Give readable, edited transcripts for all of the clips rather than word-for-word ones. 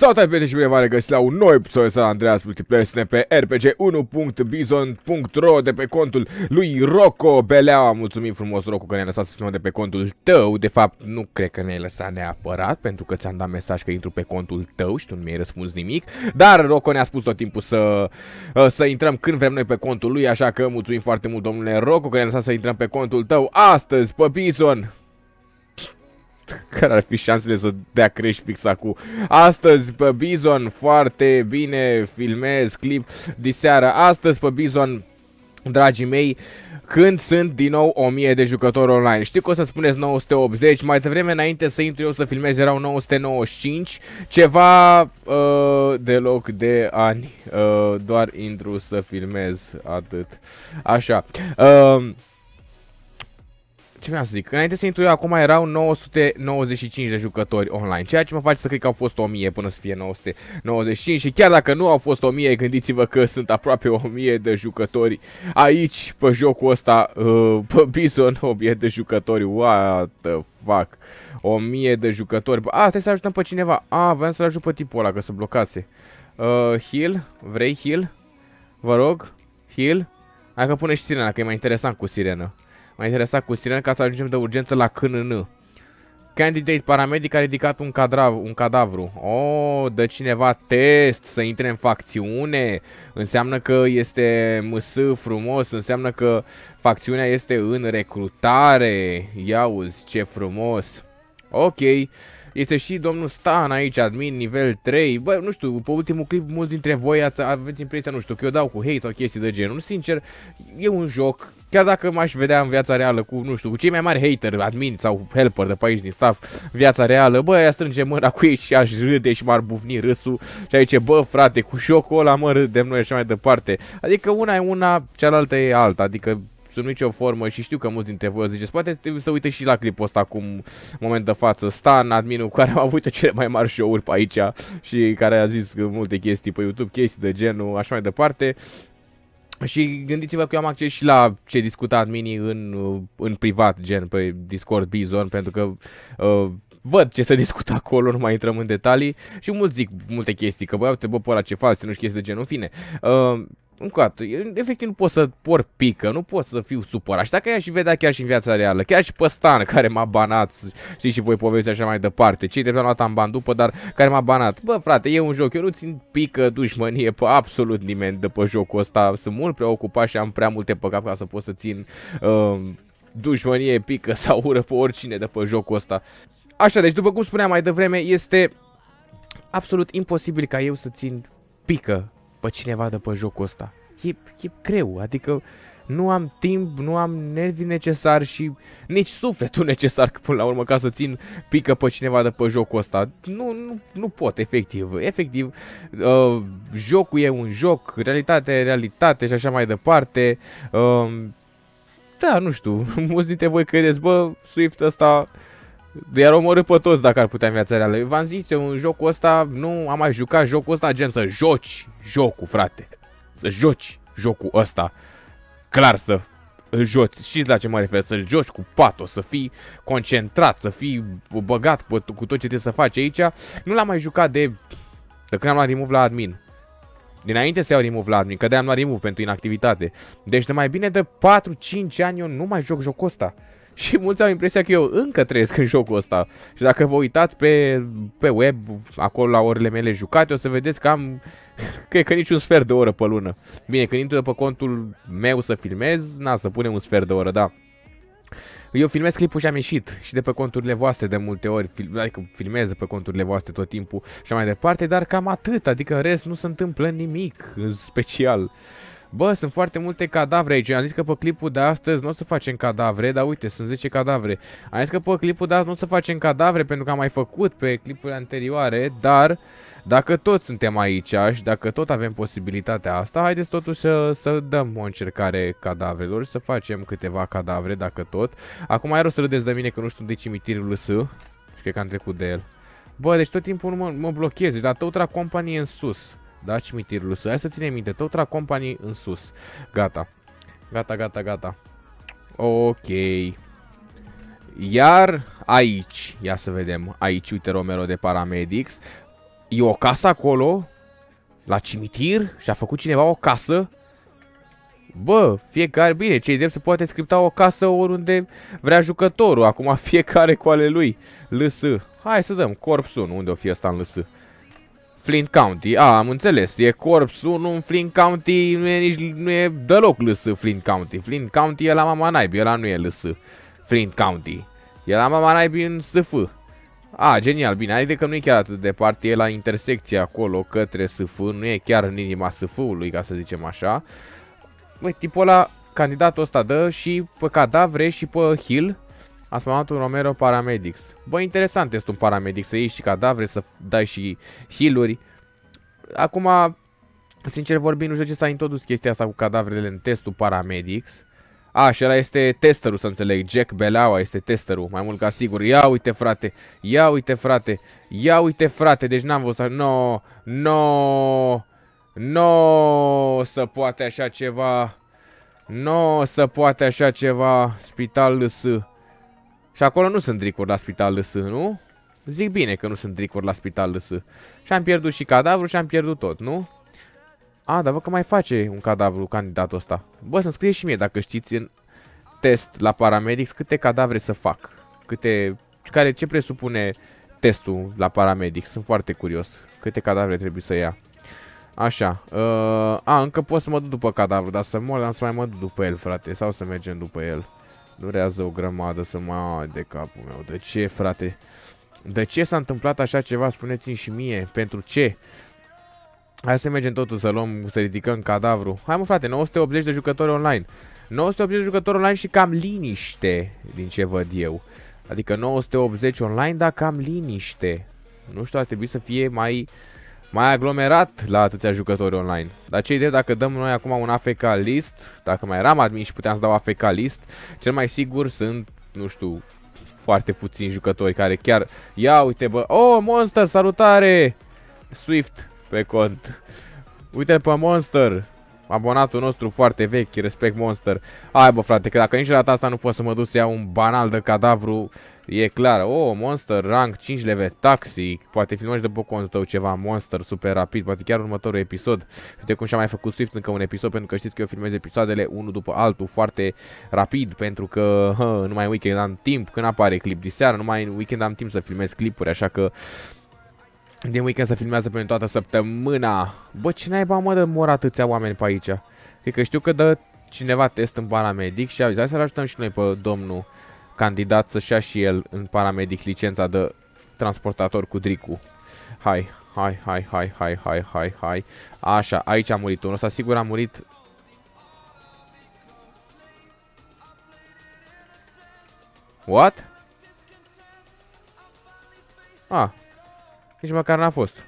Salutare prieteni și bine v-am regăsit la un nou episod de Andreas Multiplayer. Suntem pe rpg1.bizon.ro de pe contul lui Rocco Beleaua. Mulțumim frumos, Rocco, că ne-ai lăsat să filmăm de pe contul tău. De fapt, nu cred că ne-ai lăsat neapărat, pentru că ți-am dat mesaj că intru pe contul tău și tu nu mi-ai răspuns nimic. Dar Rocco ne-a spus tot timpul să intrăm când vrem noi pe contul lui, așa că mulțumim foarte mult, domnule Rocco, că ne-ai lăsat să intrăm pe contul tău astăzi pe Bizon. Care ar fi șansele să dea crash fix acum? Astăzi pe Bizon, foarte bine, filmez clip diseară. Astăzi pe Bizon, dragii mei, când sunt din nou 1000 de jucători online. Știu că o să spuneți 980, mai devreme înainte să intru eu să filmez erau 995. Ceva deloc de ani, doar intru să filmez, atât. Așa. Ce vreau să zic? Înainte să intru eu, acum erau 995 de jucători online, ceea ce mă face să cred că au fost 1000 până să fie 995. Și chiar dacă nu au fost 1000, gândiți-vă că sunt aproape 1000 de jucători aici, pe jocul ăsta, pe Bizon, 1000 de jucători, what the fuck, 1000 de jucători. Trebuie să ajutăm pe cineva. Vreau să-l ajut pe tipul ăla, că se blocase. Heal? Vrei heal? Vă rog? Heal? Hai că pune și sirena, că e mai interesant cu sirenă. M-a interesat cu sirenă ca să ajungem de urgență la KNN. Candidate paramedic a ridicat un cadavru. Dă cineva test să intre în facțiune. Înseamnă că este MS frumos. Înseamnă că facțiunea este în recrutare. Ia uzi, ce frumos. Ok. Este și domnul Stan aici, admin, nivel 3. Bă, nu știu, pe ultimul clip mulți dintre voi aveți impresia, nu știu, că eu dau cu hate sau chestii de genul. Sincer, e un joc. Chiar dacă m-aș vedea în viața reală cu, nu știu, cu cei mai mari hater, admin sau helper de pe aici din staff, viața reală, bă, ea strânge mâna cu ei și aș râde și m-ar bufni râsul și aici, bă, frate, cu jocul ăla, mă, râdem noi așa mai departe. Adică una e una, cealaltă e alta, adică sub nicio formă și știu că mulți dintre voi o ziceți, poate să uite și la clipul ăsta acum, moment de față, Stan, adminul care a avut cele mai mari show-uri pe aici și care a zis multe chestii pe YouTube, chestii de genul, așa mai departe. Și gândiți-vă că eu am acces și la ce discută adminii în privat, gen pe Discord Bizon, pentru că văd ce se discută acolo, nu mai intrăm în detalii. Și mulți zic multe chestii, că bă, uite, bă, pe ăla ce faci, nu știu chestii de genul, în fine. Încă o dată, efectiv nu pot să por pică, nu pot să fiu supărat. Și dacă ea și vedea chiar și în viața reală, chiar și pe Stan, care m-a banat, știi și voi povesti așa mai departe, cei de pe luat am ban după, dar care m-a banat. Bă, frate, e un joc, eu nu țin pică, dușmănie pe absolut nimeni de pe jocul ăsta. Sunt mult prea ocupat și am prea multe pe cap ca să pot să țin dușmănie, pică sau ură pe oricine de pe jocul ăsta. Așa, deci după cum spuneam mai devreme, este absolut imposibil ca eu să țin pică pe cineva de pe jocul ăsta. E greu, adică nu am timp, nu am nervii necesari și nici sufletul necesar până la urmă ca să țin pică pe cineva de pe jocul ăsta. Nu pot, efectiv. Efectiv, jocul e un joc, realitatea e realitate și așa mai departe. Da, nu știu, mulți dintre voi credeți, bă, Swift ăsta i-ar omorî pe toți dacă ar putea în viața reală. V-am zis eu, în jocul ăsta nu am mai jucat jocul ăsta, gen să joci jocul, frate. Să joci jocul ăsta. Clar să îl joci. Știți la ce mă refer? Să-l joci cu patos, să fii concentrat, să fii băgat cu tot ce trebuie să faci aici. Nu l-am mai jucat de când am luat remove la admin. Dinainte să iau remove la admin, că de-aia am luat remove pentru inactivitate. Deci de mai bine de 4-5 ani eu nu mai joc jocul ăsta. Și mulți au impresia că eu încă trăiesc în jocul ăsta. Și dacă vă uitați pe web, acolo la orele mele jucate, o să vedeți că am, cred că nici un sfert de oră pe lună. Bine, când intru de pe contul meu să filmez, să punem un sfert de oră, da. Eu filmez clipul și am ieșit și de pe conturile voastre de multe ori, adică filmez de pe conturile voastre tot timpul și mai departe, dar cam atât, adică în rest nu se întâmplă nimic în special. Bă, sunt foarte multe cadavre aici. Am zis că pe clipul de astăzi nu o să facem cadavre, dar uite, sunt 10 cadavre. Am zis că pe clipul de astăzi nu o să facem cadavre pentru că am mai făcut pe clipurile anterioare, dar dacă tot suntem aici și dacă tot avem posibilitatea asta, haideți totuși să dăm o încercare cadavrelor și să facem câteva cadavre, dacă tot. Acum ai rost să râdeți de mine că nu știu de cimitirul LS și cred că am trecut de el. Bă, deci tot timpul mă blochez, dar Towtra Company e în sus. Da, cimitirul LS. Hai să ținem minte, Towtra Company în sus. Gata. Gata. Ok. Iar aici, ia să vedem, aici, uite Romero de Paramedics. E o casă acolo, la cimitir, și a făcut cineva o casă. Bă, fiecare, bine, cei drept se poate scripta o casă oriunde vrea jucătorul. Acum fiecare cu ale lui. LS. Hai să dăm Corps 1. Unde o fi ăsta în LS? Flint County. Am înțeles. E Corps 1 în Flint County. Nu e deloc LS Flint County. Flint County e la mama naibii. Ăla nu e LS Flint County. E la mama naibii în SF. Genial, bine, adică că nu e chiar atât de departe, e la intersecție acolo către SF, nu e chiar în inima SF-ului, ca să zicem așa. Băi, tipul ăla, candidatul ăsta dă și pe cadavre și pe heal. A spus un Romero Paramedics. Bă, interesant este un paramedic, să iei și cadavre, să dai și heal-uri. Acum, sincer vorbind, nu știu ce s-a introdus chestia asta cu cadavrele în testul Paramedics. Și ăla este testerul, să înțeleg. Jack Belaua este testerul, mai mult ca sigur. Ia uite, frate. Ia uite, frate. Ia uite, frate. Deci n-am văzut așa. No, să poate așa ceva. No, să poate așa ceva. Spital LS. Și acolo nu sunt dricuri la Spital LS, nu? Zic bine că nu sunt dricuri la Spital LS. Și am pierdut și cadavru și am pierdut tot, nu? Dar văd că mai face un cadavru candidatul ăsta. Bă, să-mi scrie și mie dacă știți în test la Paramedics câte cadavre să fac. Ce presupune testul la Paramedics. Sunt foarte curios. Câte cadavre trebuie să ia. Așa. Încă pot să mă duc după cadavru, dar să mor, dar să mai mă duc după el, frate. Sau să mergem după el. Durează o grămadă să mă... de capul meu. De ce, frate? De ce s-a întâmplat așa ceva? Spuneți-mi și mie. Pentru ce? Hai să mergem totul să luăm, să ridicăm cadavru. Hai mă, frate, 980 de jucători online. 980 de jucători online și cam liniște, din ce văd eu. Adică 980 online, dar cam liniște. Nu știu, ar trebui să fie mai aglomerat la atâția jucători online. Dar ce idee dacă dăm noi acum un AFK list, dacă mai eram admin și puteam să dau AFK list, cel mai sigur sunt, nu știu, foarte puțini jucători care chiar... Ia uite, bă, Monster, salutare! Swift pe cont. Uite-l pe Monster. Abonatul nostru foarte vechi, respect Monster. Hai bă, frate, că dacă nici la data asta nu pot să mă duc să iau un banal de cadavru, e clar. Monster, rank 5 level, taxi. Poate filmăm și de pe contul tău ceva Monster, super rapid, poate chiar următorul episod. Uite cum și-a mai făcut Swift încă un episod, pentru că știți că eu filmez episoadele unul după altul foarte rapid, pentru că nu mai în weekend am timp, când apare clip diseară, nu mai în weekend am timp să filmez clipuri, așa că din weekend se filmează pentru toată săptămâna. Bă, ce naiba mă de mor atâția oameni pe aici? Cred că știu că dă cineva test în Paramedic și hai să-l ajutăm și noi pe domnul candidat să-și ia și el în Paramedic licența de transportator cu Dricu. Hai. Așa, aici a murit unul ăsta, sigur a murit. What? Nici măcar n-a fost.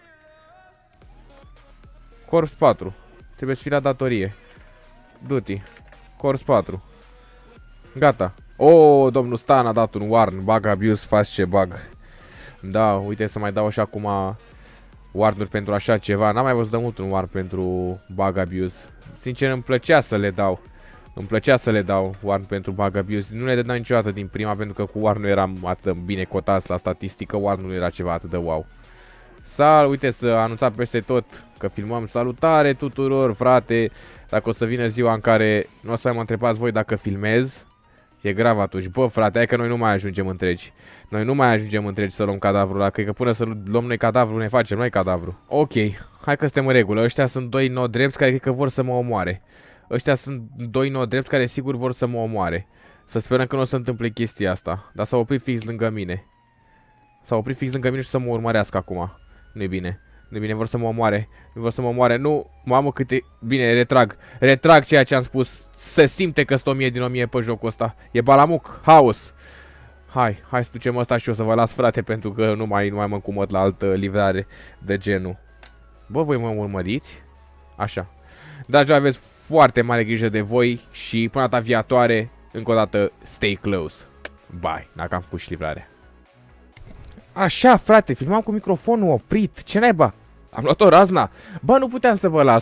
Corps 4. Trebuie să fii la datorie. Du-te. Corps 4. Gata. Domnul Stan a dat un warn. Bug abuse, faci ce bug. Da, uite să mai dau și acum warn-uri pentru așa ceva. N-am mai văzut de mult un warn pentru bug abuse. Sincer, îmi plăcea să le dau. Îmi plăcea să le dau warn pentru bug abuse. Nu le dădeam niciodată din prima, pentru că cu warn nu eram atât de bine cotați la statistică. Warn nu era ceva atât de wow. Uite să anunțat peste tot că filmăm. Salutare tuturor, frate. Dacă o să vină ziua în care nu o să mai mă întrebați voi dacă filmez, e grav atunci. Bă, frate, hai că noi nu mai ajungem întregi. Noi nu mai ajungem întregi să luăm cadavrul ăla. Cred că până să luăm noi cadavru, ne facem noi cadavru. Ok, hai că suntem în regulă. Ăștia sunt doi no-drepți care cred că vor să mă omoare. Ăștia sunt doi no-drepți care sigur vor să mă omoare. Să sperăm că nu o să întâmple chestia asta. Dar s-a oprit fix lângă mine. S-a oprit fix lângă mine și să mă urmărească acum. Nu-i bine. Nu-i bine, vor să mă omoare. Nu vor să mă omoare. Nu, mamă câte... Bine, retrag. Retrag ceea ce am spus. Se simte că sunt 1000 din 1000 pe jocul ăsta. E balamuc. Haos. Hai să ducem ăsta și o să vă las, frate, pentru că nu mai mă încumăt la altă livrare de genul. Bă, voi mă urmăriți? Așa. Dragi, aveți foarte mare grijă de voi și până data viitoare, încă o dată, stay close. Bye, dacă am făcut și livrarea. Așa, frate, filmam cu microfonul oprit. Ce naiba? Am luat o razna. Bă, nu puteam să vă las.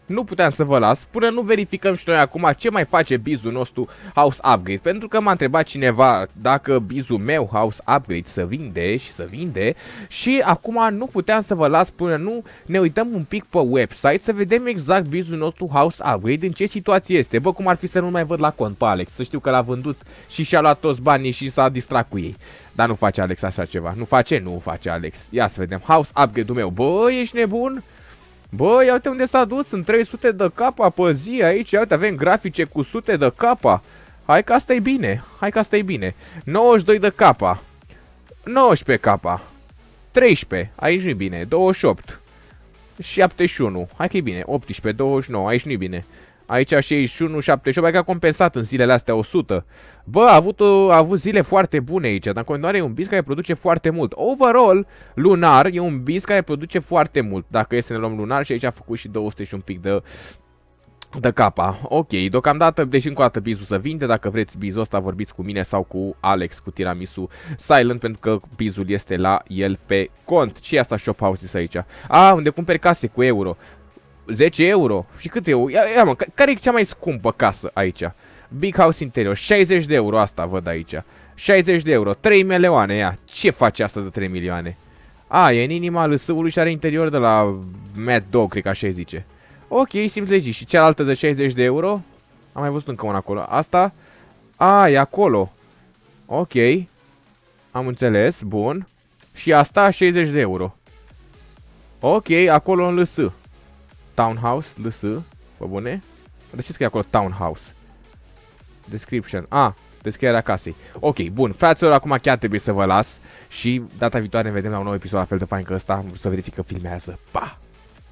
nu puteam să vă las până nu verificăm și noi acum ce mai face bizul nostru House Upgrade. Pentru că m-a întrebat cineva dacă bizul meu House Upgrade să vinde și să vinde. Și acum nu puteam să vă las până nu ne uităm un pic pe website să vedem exact bizul nostru House Upgrade în ce situație este. Bă, cum ar fi să nu mai văd la cont pe Alex, să știu că l-a vândut și și-a luat toți banii și s-a distrat cu ei. Dar nu face Alex așa ceva. Nu face Alex. Ia să vedem. House Upgrade-ul meu. Bă, ești nebun? Bă, ia uite unde s-a dus. Sunt 300 de capa pe zi aici. Ia uite, avem grafice cu sute de capa. Hai că asta e bine. 92 de capa. 19 capa. 13. Aici nu-i bine. 28. 71. Hai că e bine. 18, 29. Aici nu-i bine. Aici 61, 78, hai că a compensat în zilele astea 100. Bă, a avut zile foarte bune aici, dar în continuare e un biz care produce foarte mult. Overall, lunar e un biz care produce foarte mult. Dacă e să ne luăm lunar și aici a făcut și 200 și un pic de capa. Ok, deocamdată, deși încă o dată bizul să vinde, dacă vreți bizul ăsta vorbiți cu mine sau cu Alex, cu tiramisu silent, pentru că bizul este la el pe cont. Ce e asta shop houses aici? Unde cumperi case cu euro. 10 euro. Și cât euro? Ia mă, care e cea mai scumpă casă aici? Big House Interior. 60 de euro asta văd aici. 60 de euro. 3 milioane. Ia. Ce face asta de 3 milioane? E în inima lăsăului și are interior de la Mad Dog, cred că așa zice. Ok, simt legit. Și cealaltă de 60 de euro? Am mai văzut încă una acolo. Asta? E acolo. Ok. Am înțeles. Bun. Și asta 60 de euro. Ok, acolo în lăsă. Townhouse, LS, pe bune? De ce scrie acolo Townhouse? Description, descrierea casei. Ok, bun, fraților, acum chiar trebuie să vă las. Și data viitoare ne vedem la un nou episod la fel de fain că ăsta. Am vrut să verific că filmează. Pa!